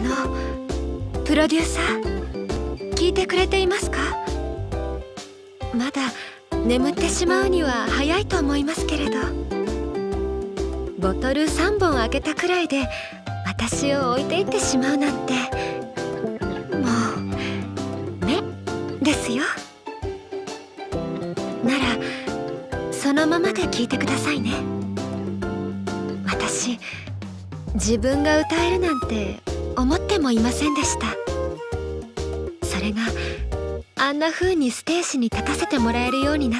プロデューサー、聞いてくれていますか？まだ眠ってしまうには早いと思いますけれど、ボトル3本開けたくらいで私を置いていってしまうなんて、もうねですよ。ならそのままで聞いてくださいね。私、自分が歌えるなんて思ってもいませんでした。それがあんな風にステージに立たせてもらえるようになって、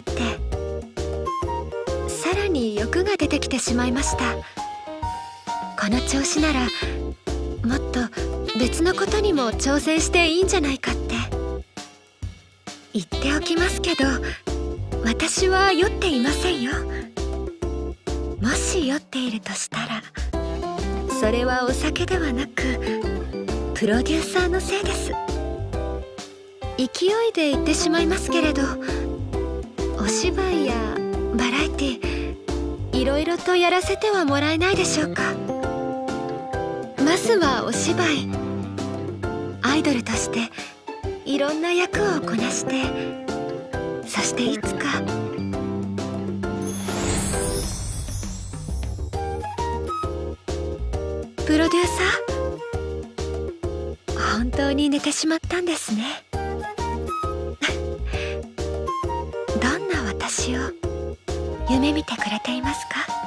さらに欲が出てきてしまいました。この調子ならもっと別のことにも挑戦していいんじゃないかって。言っておきますけど、私は酔っていませんよ。もし酔っているとしたら、それはお酒ではなくプロデューサーのせいです。勢いで言ってしまいますけれど、お芝居やバラエティ、いろいろとやらせてはもらえないでしょうか。まずはお芝居、アイドルとしていろんな役をこなして、そしていつかプロデューサー、本当に寝てしまったんですね。どんな私を夢見てくれていますか？